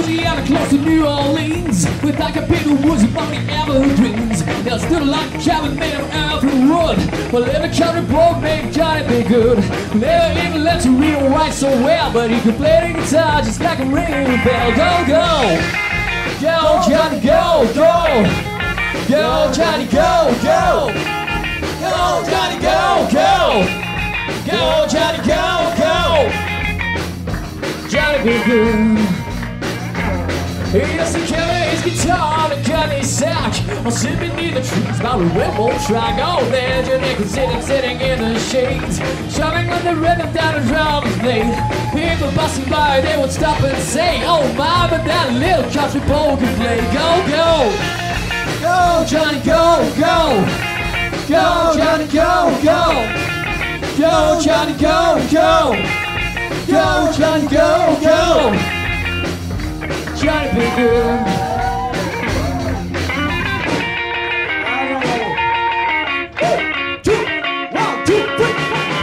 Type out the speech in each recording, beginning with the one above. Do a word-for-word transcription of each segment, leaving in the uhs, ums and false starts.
Louisiana, close to New Orleans, with like a big woods among the evergreens. There's still like a cabin made of earth and wood. Well, every country boy named Johnny be good. Never even let you read or write so well, but he could play the guitar just like a ringing bell. Go, go, go, Johnny, go, go, go, Johnny, go, go, go, Johnny, go, go, go, Johnny, go, go, Johnny be good. He used to carry his guitar and cut his sack, or sit beneath the trees by the railroad track. Oh, there Johnny could sit and sitting in the shades, shoving on the rhythm down the drummer's blade. People passing by, they would stop and say, oh my, but that little country boy can play. Go, go, go, Johnny, go, go, go, Johnny, go, go, go, Johnny, go, go, go, Johnny, go, go, Johnny be good. Two, one, two, three.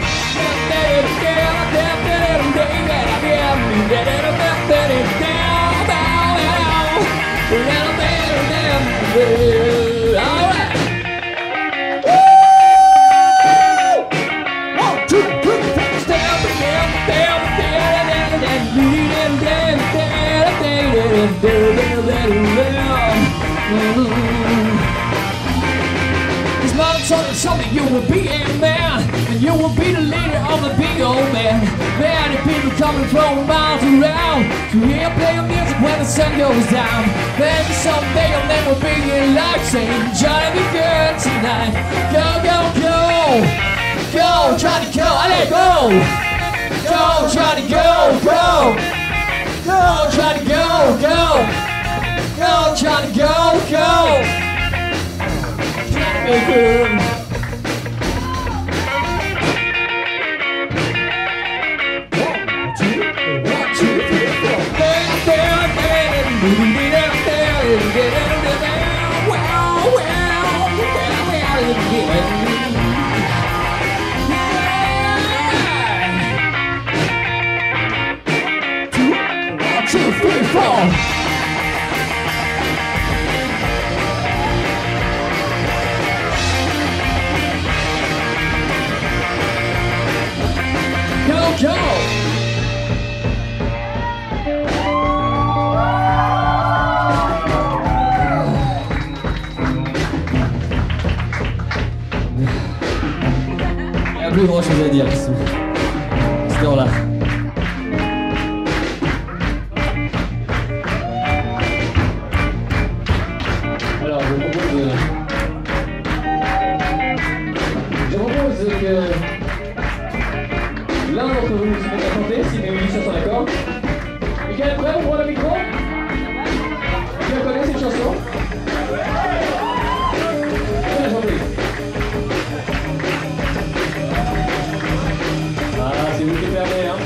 All right. One, two, three, four. Step down, down, down, down, down, his mother told him something, you will be a man, and you will be the leader of the big old man. Many people coming from miles around to hear play music when the sun goes down. Maybe someday your name will be in life, saying Johnny be good tonight. Go, go, go, go, Johnny, go, allez, go, go, Johnny, go, go, go, Johnny, go, go, go, Johnny, go, go, Johnny be good. Two, three, four. Go, go. Il n'y a plus grand chose à dire ici. Ce temps-là. Alors, je propose, euh, je propose que l'un d'entre vous se mette à chanter, si mes musiciens sont d'accord. Et qui est prêt pour prendre le micro? Qui la connaît cette chanson? Qui la chanter? Ah, c'est vous qui fermez, hein.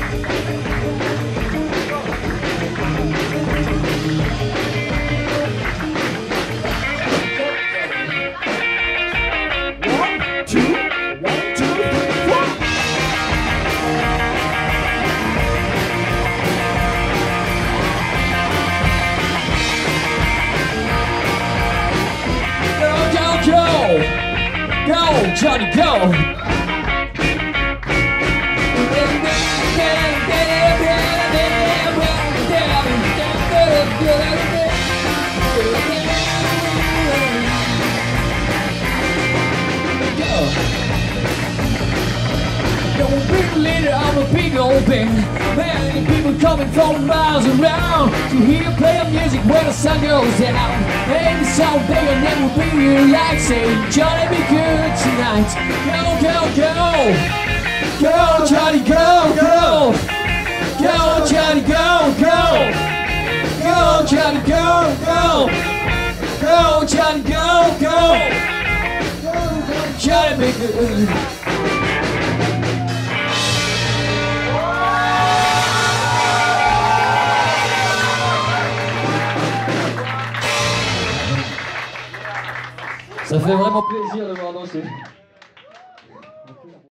Go, Johnny, go! Don't be the leader of a big old band. Many people coming from miles around to hear play music when the sun goes down. Maybe someday your name will be here like saying Johnny be good tonight. Go, go, go, go, Johnny, go, go, go, Johnny, go, go, go, Johnny, go, go, go, Johnny, go, go, Johnny be good. Ça fait vraiment plaisir de voir danser.